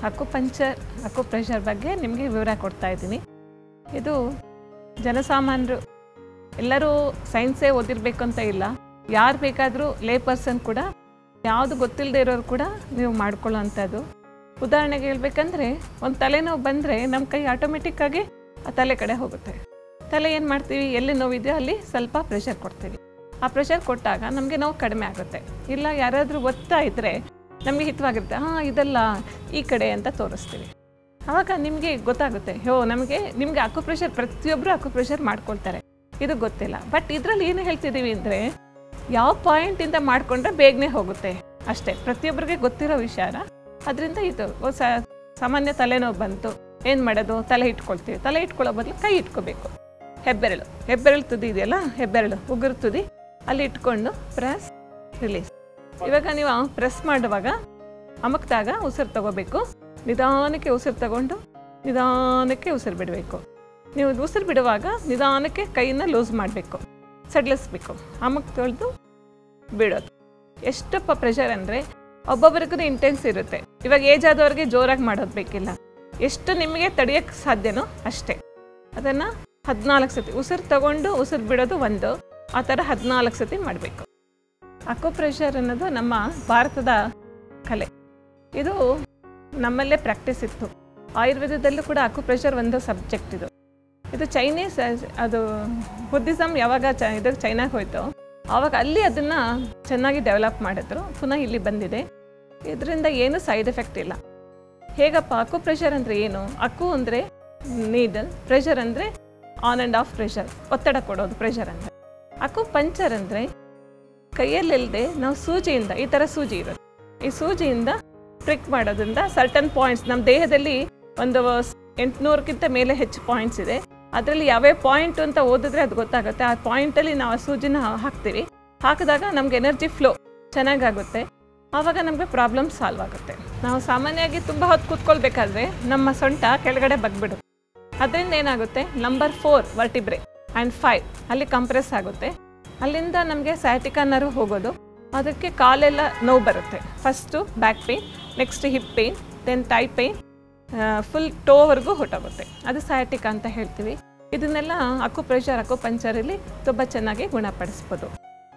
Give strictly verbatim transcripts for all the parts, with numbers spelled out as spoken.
ಅಕುಪಂಚರ್ ಅಕುಪ್ರೆಷರ್ ಬಗ್ಗೆ ನಿಮಗೆ ವಿವರ ಕೊಡ್ತಾ ಇದ್ದೀನಿ. ಇದು ಜನಸಾಮಾನ್ಯರು ಎಲ್ಲರೂ ಸೈನ್ಸೇ ಓದಿರಬೇಕು ಅಂತ ಇಲ್ಲ, ಯಾರು ಬೇಕಾದರೂ ಲೇ ಪರ್ಸನ್ ಕೂಡ ಯಾವುದು ಗೊತ್ತಿಲ್ಲದೆ ಇರೋರು ಕೂಡ ನೀವು ಮಾಡ್ಕೊಳ್ಳೋ ಅಂಥದ್ದು. ಉದಾಹರಣೆಗೆ ಹೇಳ್ಬೇಕಂದ್ರೆ ಒಂದು ತಲೆನೋವು ಬಂದರೆ ನಮ್ಮ ಕೈ ಆಟೋಮೆಟಿಕ್ಕಾಗಿ ಆ ತಲೆ ಕಡೆ ಹೋಗುತ್ತೆ. ತಲೆ ಏನು ಮಾಡ್ತೀವಿ, ಎಲ್ಲಿ ನೋವಿದೆಯೋ ಅಲ್ಲಿ ಸ್ವಲ್ಪ ಪ್ರೆಷರ್ ಕೊಡ್ತೀವಿ. ಆ ಪ್ರೆಷರ್ ಕೊಟ್ಟಾಗ ನಮಗೆ ನೋವು ಕಡಿಮೆ ಆಗುತ್ತೆ. ಇಲ್ಲ ಯಾರಾದರೂ ಒತ್ತಾ ಇದ್ದರೆ ನಮಗೆ ಹಿತವಾಗಿರುತ್ತೆ, ಹಾಂ ಇದಲ್ಲ ಈ ಕಡೆ ಅಂತ ತೋರಿಸ್ತೀವಿ. ಆವಾಗ ನಿಮಗೆ ಗೊತ್ತಾಗುತ್ತೆ, ಹೋ ನಮಗೆ ನಿಮಗೆ ಅಕುಪ್ರೆಷರ್ ಪ್ರತಿಯೊಬ್ಬರು ಅಕುಪ್ರೆಷರ್ ಮಾಡ್ಕೊಳ್ತಾರೆ, ಇದು ಗೊತ್ತಿಲ್ಲ. ಬಟ್ ಇದರಲ್ಲಿ ಏನು ಹೇಳ್ತಿದ್ದೀವಿ ಅಂದರೆ ಯಾವ ಪಾಯಿಂಟಿಂದ ಮಾಡಿಕೊಂಡ್ರೆ ಬೇಗನೆ ಹೋಗುತ್ತೆ ಅಷ್ಟೇ, ಪ್ರತಿಯೊಬ್ಬರಿಗೆ ಗೊತ್ತಿರೋ ವಿಚಾರ. ಅದರಿಂದ ಇದು ಸಾಮಾನ್ಯ ತಲೆನೋವು ಬಂತು ಏನು ಮಾಡೋದು, ತಲೆ ಇಟ್ಕೊಳ್ತೀವಿ. ತಲೆ ಇಟ್ಕೊಳ್ಳೋ ಬದಲು ಕೈ ಇಟ್ಕೋಬೇಕು. ಹೆಬ್ಬೆರಳು ಹೆಬ್ಬೆರಳು ತುದಿ ಇದೆಯಲ್ಲ, ಹೆಬ್ಬೆರಳು ಉಗುರು ತುದಿ ಅಲ್ಲಿ ಇಟ್ಕೊಂಡು ಪ್ರೆಸ್ ರಿಲೀಸ್. ಇವಾಗ ನೀವು ಪ್ರೆಸ್ ಮಾಡುವಾಗ ಅಮಕ್ದಾಗ ಉಸಿರು ತಗೋಬೇಕು. ನಿಧಾನಕ್ಕೆ ಉಸಿರು ತಗೊಂಡು ನಿಧಾನಕ್ಕೆ ಉಸಿರು ಬಿಡಬೇಕು. ನೀವು ಉಸಿರು ಬಿಡುವಾಗ ನಿಧಾನಕ್ಕೆ ಕೈಯಿಂದ ಲೂಸ್ ಮಾಡಬೇಕು, ಸಡಿಲಿಸ್ಬೇಕು. ಅಮಕ್ ತೊಳೆದು ಬಿಡೋದು. ಎಷ್ಟಪ್ಪ ಪ್ರೆಷರ್ ಅಂದರೆ ಒಬ್ಬೊಬ್ಬರಿಗೂ ಇಂಟೆನ್ಸ್ ಇರುತ್ತೆ. ಇವಾಗ ಏಜ್ ಆದವ್ರಿಗೆ ಜೋರಾಗಿ ಮಾಡೋದು ಬೇಕಿಲ್ಲ, ಎಷ್ಟು ನಿಮಗೆ ತಡೆಯೋಕ್ಕೆ ಸಾಧ್ಯನೋ ಅಷ್ಟೇ. ಅದನ್ನು ಹದಿನಾಲ್ಕು ಸತಿ ಉಸಿರು ತಗೊಂಡು ಉಸಿರು ಬಿಡೋದು ಒಂದು, ಆ ಥರ ಹದಿನಾಲ್ಕು ಸತಿ ಮಾಡಬೇಕು. ಅಕುಪ್ರೆಷರ್ ಅನ್ನೋದು ನಮ್ಮ ಭಾರತದ ಕಲೆ. ಇದು ನಮ್ಮಲ್ಲೇ ಪ್ರಾಕ್ಟೀಸ್ ಇತ್ತು. ಆಯುರ್ವೇದದಲ್ಲೂ ಕೂಡ ಅಕುಪ್ರೆಷರ್ ಒಂದು ಸಬ್ಜೆಕ್ಟ್. ಇದು ಇದು ಚೈನೀಸ್, ಅದು ಬುದ್ಧಿಸಮ್ ಯಾವಾಗ ಚ ಇದಕ್ಕೆ ಚೈನಾಗೆ ಹೋಯ್ತು ಆವಾಗ ಅಲ್ಲಿ ಅದನ್ನು ಚೆನ್ನಾಗಿ ಡೆವಲಪ್ ಮಾಡಿದ್ರು. ಪುನಃ ಇಲ್ಲಿ ಬಂದಿದೆ. ಇದರಿಂದ ಏನೂ ಸೈಡ್ ಎಫೆಕ್ಟ್ ಇಲ್ಲ. ಹೇಗಪ್ಪ ಅಕುಪ್ರೆಷರ್ ಅಂದರೆ ಏನು? ಅಕು ಅಂದರೆ ನೀಡಲ್, ಪ್ರೆಷರ್ ಅಂದರೆ ಆನ್ ಆ್ಯಂಡ್ ಆಫ್ ಪ್ರೆಷರ್, ಒತ್ತಡ ಕೊಡೋದು ಪ್ರೆಷರ್ ಅಂದರೆ. ಅಕುಪಂಚರ್ ಅಂದರೆ ಕೈಯಲ್ಲಿಲ್ಲದೆ ನಾವು ಸೂಜಿಯಿಂದ, ಈ ಥರ ಸೂಜಿ ಇರೋದು, ಈ ಸೂಜಿಯಿಂದ ಪ್ರಿಕ್ ಮಾಡೋದ್ರಿಂದ ಸರ್ಟನ್ ಪಾಯಿಂಟ್ಸ್ ನಮ್ಮ ದೇಹದಲ್ಲಿ ಒಂದು ಎಂಟುನೂರಕ್ಕಿಂತ ಮೇಲೆ ಹೆಚ್ಚು ಪಾಯಿಂಟ್ಸ್ ಇದೆ. ಅದರಲ್ಲಿ ಯಾವ್ಯಾವ ಪಾಯಿಂಟ್ ಅಂತ ಓದಿದ್ರೆ ಅದು ಗೊತ್ತಾಗುತ್ತೆ. ಆ ಪಾಯಿಂಟಲ್ಲಿ ನಾವು ಆ ಸೂಜಿನ ಹಾಕ್ತೀವಿ. ಹಾಕಿದಾಗ ನಮ್ಗೆ ಎನರ್ಜಿ ಫ್ಲೋ ಚೆನ್ನಾಗಾಗುತ್ತೆ. ಆವಾಗ ನಮಗೆ ಪ್ರಾಬ್ಲಮ್ ಸಾಲ್ವ್ ಆಗುತ್ತೆ. ನಾವು ಸಾಮಾನ್ಯವಾಗಿ ತುಂಬ ಹೊತ್ತು ಕೂತ್ಕೊಳ್ಬೇಕಾದ್ರೆ ನಮ್ಮ ಸೊಂಟ ಕೆಳಗಡೆ ಬಗ್ಬಿಡುತ್ತೆ. ಅದರಿಂದ ಏನಾಗುತ್ತೆ, number four vertebrae and five ಅಲ್ಲಿ ಕಂಪ್ರೆಸ್ ಆಗುತ್ತೆ. ಅಲ್ಲಿಂದ ನಮಗೆ ಸಯಾಟಿಕಾ ನರ್ವ್ ಹೋಗೋದು, ಅದಕ್ಕೆ ಕಾಲೆಲ್ಲ ನೋವು ಬರುತ್ತೆ. First back pain, next hip pain, then thigh pain, full ಟೋವರೆಗೂ ಹೊಟ್ಟೋಗುತ್ತೆ. ಅದು ಸಯಾಟಿಕಾ ಅಂತ ಹೇಳ್ತೀವಿ. ಇದನ್ನೆಲ್ಲ ಅಕುಪ್ರೆಷರ್ ಅಕುಪಂಚರಲ್ಲಿ ತುಂಬ ಚೆನ್ನಾಗಿ ಗುಣಪಡಿಸ್ಬೋದು.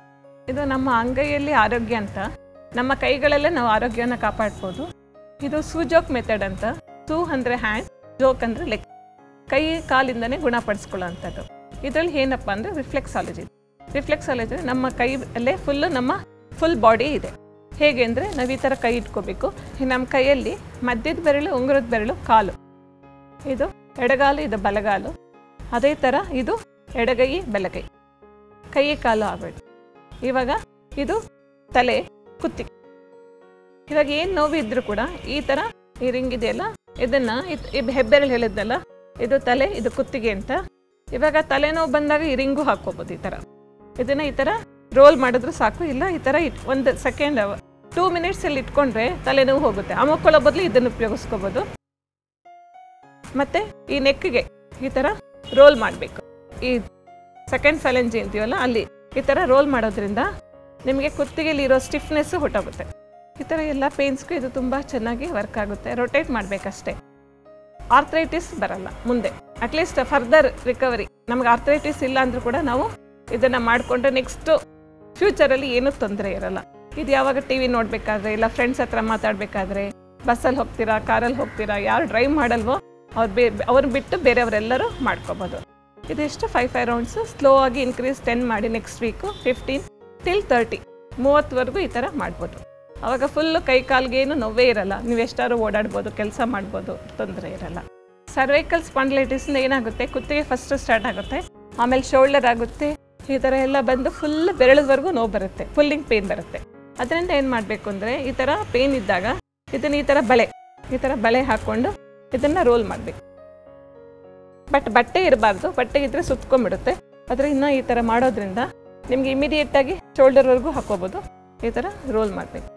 ಇದು ನಮ್ಮ ಅಂಗೈಯಲ್ಲಿ ಆರೋಗ್ಯ ಅಂತ, ನಮ್ಮ ಕೈಗಳಲ್ಲೇ ನಾವು ಆರೋಗ್ಯನ ಕಾಪಾಡ್ಬೋದು. ಇದು ಸೂಜೋಕ್ ಮೆಥಡ್ ಅಂತ. ಸೂ ಅಂದರೆ ಹ್ಯಾಂಡ್, ಜೋಕ್ ಅಂದರೆ ಲೆಗ್, ಕೈ ಕಾಲಿಂದನೇ ಗುಣಪಡಿಸ್ಕೊಳ್ಳೋ ಅಂಥದ್ದು. ಇದರಲ್ಲಿ ಏನಪ್ಪ ಅಂದರೆ ರಿಫ್ಲೆಕ್ಸಾಲಜಿ. ರಿಫ್ಲೆಕ್ಸಾಲಜಿ ನಮ್ಮ ಕೈಯಲ್ಲೇ ಫುಲ್ಲು ನಮ್ಮ ಫುಲ್ ಬಾಡಿ ಇದೆ. ಹೇಗೆ ಅಂದರೆ ನಾವು ಈ ಥರ ಕೈ ಇಟ್ಕೋಬೇಕು. ನಮ್ಮ ಕೈಯಲ್ಲಿ ಮಧ್ಯದ ಬೆರಳು, ಉಂಗುರದ ಬೆರಳು, ಕಾಲು, ಇದು ಎಡಗಾಲು, ಇದು ಬಲಗಾಲು. ಅದೇ ಥರ ಇದು ಎಡಗೈ ಬಲಗೈ, ಕೈ ಕಾಲು ಆಗಬೇಕು. ಇವಾಗ ಇದು ತಲೆ, ಕುತ್ತಿಗೆ. ಇವಾಗ ಏನು ನೋವು ಇದ್ದರೂ ಕೂಡ ಈ ಥರ ಈ ರಿಂಗ್ ಇದೆಯಲ್ಲ, ಇದನ್ನು ಹೆಬ್ಬೆರಳು ಹೇಳಿದ್ನಲ್ಲ, ಇದು ತಲೆ, ಇದು ಕುತ್ತಿಗೆ ಅಂತ. ಇವಾಗ ತಲೆನೋವು ಬಂದಾಗ ಈ ರಿಂಗು ಹಾಕ್ಕೋಬೋದು. ಈ ಥರ ಇದನ್ನು ಈ ಥರ ರೋಲ್ ಮಾಡಿದ್ರು ಸಾಕು. ಇಲ್ಲ ಈ ಥರ ಇಟ್ ಒಂದು ಸೆಕೆಂಡ್ ಟೂ ಮಿನಿಟ್ಸಲ್ಲಿ ಇಟ್ಕೊಂಡ್ರೆ ತಲೆನೋವು ಹೋಗುತ್ತೆ. ಅಮಕ್ಕೊಳ್ಳೋ ಬದಲು ಇದನ್ನು ಉಪಯೋಗಿಸ್ಕೋಬೋದು. ಮತ್ತು ಈ ನೆಕ್ಗೆ ಈ ಥರ ರೋಲ್ ಮಾಡಬೇಕು. ಈ ಸೆಕೆಂಡ್ ಫೆಲೆಂಜಿ ಅಂತೀವಲ್ಲ ಅಲ್ಲಿ ಈ ಥರ ರೋಲ್ ಮಾಡೋದ್ರಿಂದ ನಿಮಗೆ ಕುತ್ತಿಗೆಯಲ್ಲಿ ಇರೋ ಸ್ಟಿಫ್ನೆಸ್ಸು ಹೊಟ್ಟೋಗುತ್ತೆ. ಈ ಥರ ಎಲ್ಲ ಪೇನ್ಸ್ಗೂ ಇದು ತುಂಬ ಚೆನ್ನಾಗಿ ವರ್ಕ್ ಆಗುತ್ತೆ. ರೊಟೇಟ್ ಮಾಡಬೇಕಷ್ಟೇ. ಆರ್ಥ್ರೈಟಿಸ್ ಬರಲ್ಲ ಮುಂದೆ, ಅಟ್ಲೀಸ್ಟ್ ಫರ್ದರ್ ರಿಕವರಿ. ನಮ್ಗೆ ಆರ್ಥ್ರೈಟಿಸ್ ಇಲ್ಲ ಅಂದರೂ ಕೂಡ ನಾವು ಇದನ್ನು ಮಾಡಿಕೊಂಡ್ರೆ ನೆಕ್ಸ್ಟು ಫ್ಯೂಚರಲ್ಲಿ ಏನೂ ತೊಂದರೆ ಇರಲ್ಲ. ಇದು ಯಾವಾಗ ಟಿ ವಿ ನೋಡಬೇಕಾದ್ರೆ, ಇಲ್ಲ ಫ್ರೆಂಡ್ಸ್ ಹತ್ರ ಮಾತಾಡಬೇಕಾದ್ರೆ, ಬಸ್ಸಲ್ಲಿ ಹೋಗ್ತೀರಾ, ಕಾರಲ್ಲಿ ಹೋಗ್ತೀರಾ, ಯಾರು ಡ್ರೈವ್ ಮಾಡಲ್ವೋ ಅವ್ರು ಬೇ ಅವ್ರು ಬಿಟ್ಟು ಬೇರೆಯವರೆಲ್ಲರೂ ಮಾಡ್ಕೋಬೋದು. ಇದೆಷ್ಟು ಫೈವ್ ಫೈವ್ ರೌಂಡ್ಸು ಸ್ಲೋ ಆಗಿ ಇನ್ಕ್ರೀಸ್ ಟೆನ್ ಮಾಡಿ next week fifteen till thirty ಮೂವತ್ತುವರೆಗೂ ಈ ಥರ ಮಾಡ್ಬೋದು. ಆವಾಗ ಫುಲ್ಲು ಕೈ ಕಾಲಿಗೇನು ನೋವೇ ಇರಲ್ಲ. ನೀವು ಎಷ್ಟಾದ್ರು ಓಡಾಡ್ಬೋದು, ಕೆಲಸ ಮಾಡ್ಬೋದು, ತೊಂದರೆ ಇರಲ್ಲ. ಸರ್ವೈಕಲ್ ಸ್ಪಾಂಡಿಲೈಟಿಸಿಂದ ಏನಾಗುತ್ತೆ, ಕುತ್ತಿಗೆ ಫಸ್ಟ್ ಸ್ಟಾರ್ಟ್ ಆಗುತ್ತೆ, ಆಮೇಲೆ ಶೋಲ್ಡರ್ ಆಗುತ್ತೆ. ಈ ಥರ ಎಲ್ಲ ಬಂದು ಫುಲ್ ಬೆರಳದವರೆಗೂ ನೋವು ಬರುತ್ತೆ, ಪುಲ್ಲಿಂಗ್ ಪೇನ್ ಬರುತ್ತೆ. ಅದರಿಂದ ಏನು ಮಾಡಬೇಕು ಅಂದರೆ ಈ ಥರ ಪೇನ್ ಇದ್ದಾಗ ಇದನ್ನು ಈ ಥರ ಬಳೆ ಈ ಥರ ಬಳೆ ಹಾಕ್ಕೊಂಡು ಇದನ್ನು ರೋಲ್ ಮಾಡಬೇಕು. ಬಟ್ ಬಟ್ಟೆ ಇರಬಾರ್ದು, ಬಟ್ಟೆ ಇದ್ದರೆ ಸುತ್ಕೊಂಡ್ಬಿಡುತ್ತೆ. ಅದರಿಂದ ಈ ಥರ ಮಾಡೋದ್ರಿಂದ ನಿಮಗೆ ಇಮಿಡಿಯೇಟಾಗಿ ಶೋಲ್ಡರ್ವರೆಗೂ ಹಾಕ್ಕೋಬೋದು. ಈ ಥರ ರೋಲ್ ಮಾಡಬೇಕು.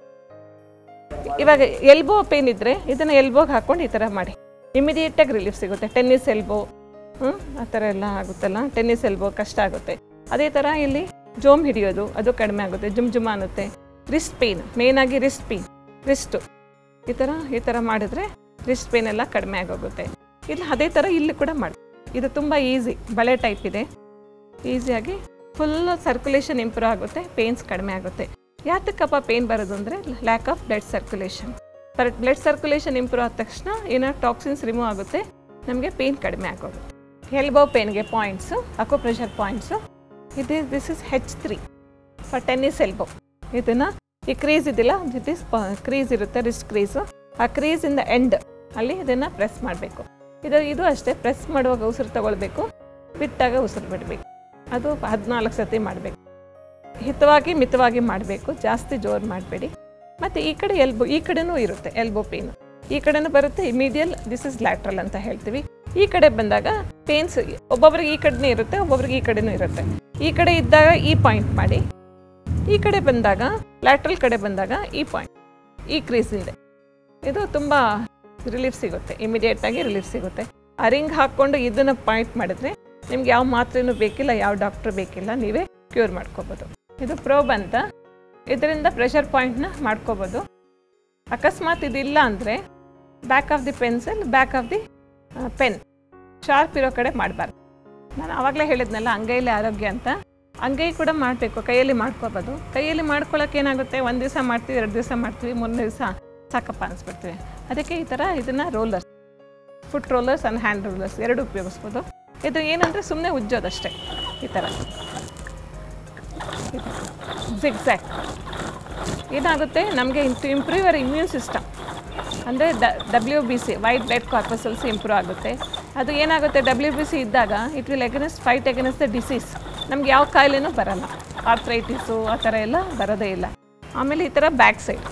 ಇವಾಗ ಎಲ್ಬೋ ಪೇನ್ ಇದ್ದರೆ ಇದನ್ನು ಎಲ್ಬೋಗೆ ಹಾಕ್ಕೊಂಡು ಈ ಥರ ಮಾಡಿ, ಇಮಿಡಿಯೇಟಾಗಿ ರಿಲೀಫ್ ಸಿಗುತ್ತೆ. ಟೆನ್ನಿಸ್ ಎಲ್ಬೋ ಹ್ಞೂ ಆ ಥರ ಎಲ್ಲ ಆಗುತ್ತಲ್ಲ, ಟೆನ್ನಿಸ್ ಎಲ್ಬೋ ಕಷ್ಟ ಆಗುತ್ತೆ. ಅದೇ ಥರ ಇಲ್ಲಿ ಜೋಮ್ ಹಿಡಿಯೋದು ಅದು ಕಡಿಮೆ ಆಗುತ್ತೆ, ಜುಮ್ ಜುಮ್ ಅನ್ನುತ್ತೆ. ರಿಸ್ಟ್ ಪೇನ್, ಮೇಯ್ನಾಗಿ ರಿಸ್ಟ್ ಪೇನ್, ರಿಸ್ಟು ಈ ಥರ ಈ ಥರ ಮಾಡಿದ್ರೆ ರಿಸ್ಟ್ ಪೇನ್ ಎಲ್ಲ ಕಡಿಮೆ ಆಗೋಗುತ್ತೆ. ಇಲ್ಲ ಅದೇ ಥರ ಇಲ್ಲಿ ಕೂಡ ಮಾಡಿ. ಇದು ತುಂಬ ಈಸಿ, ಬಳೆ ಟೈಪ್ ಇದೆ. ಈಸಿಯಾಗಿ ಫುಲ್ ಸರ್ಕ್ಯುಲೇಷನ್ ಇಂಪ್ರೂವ್ ಆಗುತ್ತೆ, ಪೇನ್ಸ್ ಕಡಿಮೆ ಆಗುತ್ತೆ. ಯಾತಕ್ಕಪ್ಪ ಪೇನ್ ಬರೋದು ಅಂದರೆ lack of blood circulation. Blood circulation improve ಆದ ತಕ್ಷಣ ಏನೋ ಟಾಕ್ಸಿನ್ಸ್ ರಿಮೂವ್ ಆಗುತ್ತೆ, ನಮಗೆ ಪೇನ್ ಕಡಿಮೆ ಆಗೋದು. ಎಲ್ಬೋ ಪೇನ್ಗೆ ಪಾಯಿಂಟ್ಸು, ಅಕ್ಯುಪ್ರೆಷರ್ ಪಾಯಿಂಟ್ಸು. ಇದು this is H three for tennis elbow. ಇದನ್ನು ಈ ಕ್ರೀಸ್ ಇದಿಲ್ಲ, ದಿಟ್ ಇಸ್ ಕ್ರೀಸ್ ಇರುತ್ತೆ, ರಿಸ್ಟ್ ಕ್ರೀಸು. ಆ ಕ್ರೀಸಿಂದ ಎಂಡ್ ಅಲ್ಲಿ ಇದನ್ನು ಪ್ರೆಸ್ ಮಾಡಬೇಕು. ಇದು ಇದು ಅಷ್ಟೇ, ಪ್ರೆಸ್ ಮಾಡುವಾಗ ಉಸಿರು ತಗೊಳ್ಬೇಕು, ಬಿಟ್ಟಾಗ ಉಸಿರು ಬಿಡಬೇಕು. ಅದು ಹದಿನಾಲ್ಕು ಸತಿ ಮಾಡಬೇಕು. ಹಿತವಾಗಿ ಮಿತವಾಗಿ ಮಾಡಬೇಕು, ಜಾಸ್ತಿ ಜೋರು ಮಾಡಬೇಡಿ. ಮತ್ತು ಈ ಕಡೆ ಎಲ್ಬೋ, ಈ ಕಡೆನೂ ಇರುತ್ತೆ ಎಲ್ಬೋ ಪೇನು. ಈ ಕಡೆನೂ ಬರುತ್ತೆ, ಮೀಡಿಯಲ್, ದಿಸ್ ಇಸ್ ಲ್ಯಾಟ್ರಲ್ ಅಂತ ಹೇಳ್ತೀವಿ. ಈ ಕಡೆ ಬಂದಾಗ ಪೇನ್ಸ್ ಒಬ್ಬೊಬ್ರಿಗೆ ಈ ಕಡೆನೇ ಇರುತ್ತೆ, ಒಬ್ಬೊಬ್ರಿಗೆ ಈ ಕಡೆನೂ ಇರುತ್ತೆ. ಈ ಕಡೆ ಇದ್ದಾಗ ಈ ಪಾಯಿಂಟ್ ಮಾಡಿ, ಈ ಕಡೆ ಬಂದಾಗ ಲ್ಯಾಟ್ರಲ್ ಕಡೆ ಬಂದಾಗ ಈ ಪಾಯಿಂಟ್, ಈ ಕ್ರೀಸಿಂದೆ. ಇದು ತುಂಬ ರಿಲೀಫ್ ಸಿಗುತ್ತೆ, ಇಮಿಡಿಯೇಟಾಗಿ ರಿಲೀಫ್ ಸಿಗುತ್ತೆ. ಆ ರಿಂಗ್ ಹಾಕ್ಕೊಂಡು ಇದನ್ನು ಪಾಯಿಂಟ್ ಮಾಡಿದ್ರೆ ನಿಮ್ಗೆ ಯಾವ ಮಾತ್ರೆನೂ ಬೇಕಿಲ್ಲ, ಯಾವ ಡಾಕ್ಟ್ರು ಬೇಕಿಲ್ಲ, ನೀವೇ ಕ್ಯೂರ್ ಮಾಡ್ಕೋಬೋದು. ಇದು ಪ್ರೋಬ್ ಅಂತ, ಇದರಿಂದ ಪ್ರೆಷರ್ ಪಾಯಿಂಟ್ನ ಮಾಡ್ಕೋಬೋದು. ಅಕಸ್ಮಾತ್ ಇದಿಲ್ಲ ಅಂದರೆ back of the pencil, back of the pen sharp ಇರೋ ಕಡೆ ಮಾಡಬಾರ್ದು. ನಾನು ಆವಾಗಲೇ ಹೇಳಿದ್ನಲ್ಲ ಅಂಗೈಯಲ್ಲಿ ಆರೋಗ್ಯ ಅಂತ, ಅಂಗೈ ಕೂಡ ಮಾಡಬೇಕು, ಕೈಯಲ್ಲಿ ಮಾಡ್ಕೋಬೋದು. ಕೈಯಲ್ಲಿ ಮಾಡ್ಕೊಳ್ಳೋಕೆ ಏನಾಗುತ್ತೆ, ಒಂದು ದಿವಸ ಮಾಡ್ತೀವಿ, ಎರಡು ದಿವಸ ಮಾಡ್ತೀವಿ, ಮೂರನೇ ದಿವಸ ಸಾಕಪ್ಪ ಅನಿಸ್ಬಿಡ್ತೀವಿ. ಅದಕ್ಕೆ ಈ ಥರ ಇದನ್ನು rollers, foot rollers and hand rollers ಎರಡು ಉಪಯೋಗಿಸ್ಬೋದು. ಇದು ಏನಂದರೆ ಸುಮ್ಮನೆ ಉಜ್ಜೋದಷ್ಟೇ. ಈ ಥರ ಜಿಗ್ಜ್ಯಾಗ್ ಏನಾಗುತ್ತೆ, ನಮಗೆ to improve your immune system ಅಂದರೆ ಡ W B C white blood corpuscles improve ಆಗುತ್ತೆ. ಅದು ಏನಾಗುತ್ತೆ, ಡಬ್ಲ್ಯೂ ಬಿ ಸಿ ಇದ್ದಾಗ it will against fight against the disease. ನಮ್ಗೆ ಯಾವ ಕಾಯಿಲೆನೂ ಬರೋಲ್ಲ, ಆರ್ಥ್ರೈಟಿಸು ಆ ಥರ ಎಲ್ಲ ಬರೋದೇ ಇಲ್ಲ. ಆಮೇಲೆ ಈ ಥರ ಬ್ಯಾಕ್ ಸೈಡ್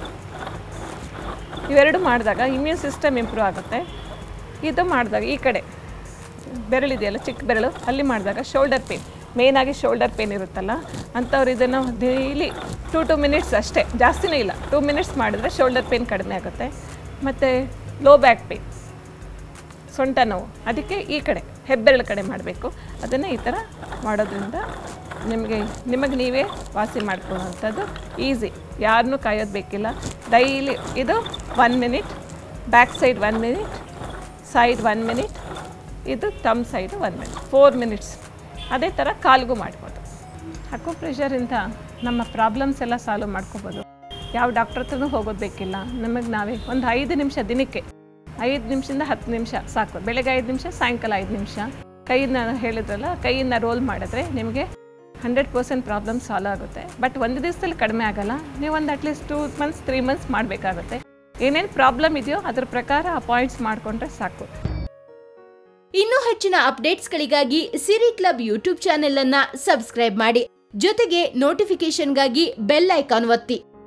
ಇವೆರಡು ಮಾಡಿದಾಗ ಇಮ್ಯೂನ್ ಸಿಸ್ಟಮ್ ಇಂಪ್ರೂವ್ ಆಗುತ್ತೆ. ಇದು ಮಾಡಿದಾಗ ಈ ಕಡೆ ಬೆರಳಿದೆಯಲ್ಲ, ಚಿಕ್ಕ ಬೆರಳು, ಅಲ್ಲಿ ಮಾಡಿದಾಗ ಶೋಲ್ಡರ್ ಪೇನ್, ಮೇಯ್ನಾಗಿ ಶೋಲ್ಡರ್ ಪೇನ್ ಇರುತ್ತಲ್ಲ ಅಂಥವ್ರು ಇದನ್ನು ಡೈಲಿ ಟೂ ಟು ಮಿನಿಟ್ಸ್ ಅಷ್ಟೇ, ಜಾಸ್ತಿನೇ ಇಲ್ಲ, ಟೂ ಮಿನಿಟ್ಸ್ ಮಾಡಿದ್ರೆ ಶೋಲ್ಡರ್ ಪೇನ್ ಕಡಿಮೆ ಆಗುತ್ತೆ. ಮತ್ತು ಲೋ ಬ್ಯಾಕ್ ಪೇನ್, ಸೊಂಟ ನೋವು, ಅದಕ್ಕೆ ಈ ಕಡೆ ಹೆಬ್ಬೆರಳು ಕಡೆ ಮಾಡಬೇಕು. ಅದನ್ನು ಈ ಥರ ಮಾಡೋದ್ರಿಂದ ನಿಮಗೆ ನಿಮಗೆ ನೀವೇ ವಾಸಿ ಮಾಡ್ಕೊಳ್ಳೋವಂಥದ್ದು ಈಸಿ, ಯಾರನ್ನೂ ಕಾಯೋದು ಬೇಕಿಲ್ಲ. ಡೈಲಿ ಇದು one minute, back side one minute, side one minute, ಇದು thumb side one minute, four minutes. ಅದೇ ಥರ ಕಾಲ್ಗೂ ಮಾಡ್ಬೋದು. ಅಕ್ಯುಪ್ರೆಷರಿಂದ ನಮ್ಮ ಪ್ರಾಬ್ಲಮ್ಸ್ ಎಲ್ಲ ಸಾಲ್ವ್ ಮಾಡ್ಕೋಬೋದು. ಯಾವ ಡಾಕ್ಟ್ರ್ ಹತ್ರನೂ ಹೋಗೋದು ಬೇಕಿಲ್ಲ, ನಮಗೆ ನಾವೇ ಒಂದು ಐದು ನಿಮಿಷ ದಿನಕ್ಕೆ, ಐದು ನಿಮಿಷದಿಂದ ಹತ್ತು ನಿಮಿಷ ಸಾಕು. ಬೆಳಗ್ಗೆ ಐದು ನಿಮಿಷ, ಸಾಯಂಕಾಲ ಐದು ನಿಮಿಷ ಕೈನ ಹೇಳಿದ್ರಲ್ಲ, ಕೈಯಿಂದ ರೋಲ್ ಮಾಡಿದ್ರೆ ನಿಮಗೆ ಹಂಡ್ರೆಡ್ ಪರ್ಸೆಂಟ್ ಪ್ರಾಬ್ಲಮ್ ಸಾಲ್ವ್ ಆಗುತ್ತೆ. ಬಟ್ ಒಂದು ದಿವಸದಲ್ಲಿ ಕಡಿಮೆ ಆಗೋಲ್ಲ, ನೀವು ಒಂದು at least two months three months ಮಾಡಬೇಕಾಗುತ್ತೆ. ಏನೇನು ಪ್ರಾಬ್ಲಮ್ ಇದೆಯೋ ಅದ್ರ ಪ್ರಕಾರ ಅಪಾಯಿಂಟ್ಸ್ ಮಾಡಿಕೊಂಡ್ರೆ ಸಾಕು. ಇನ್ನೂ ಹೆಚ್ಚಿನ ಅಪ್ಡೇಟ್ಸ್ಗಳಿಗಾಗಿ ಸಿರಿ ಕ್ಲಬ್ ಯೂಟ್ಯೂಬ್ ಚಾನೆಲ್ ಅನ್ನ ಸಬ್ಸ್ಕ್ರೈಬ್ ಮಾಡಿ, ಜೊತೆಗೆ ನೋಟಿಫಿಕೇಶನ್ಗಾಗಿ ಬೆಲ್ ಐಕಾನ್ ಒತ್ತಿ.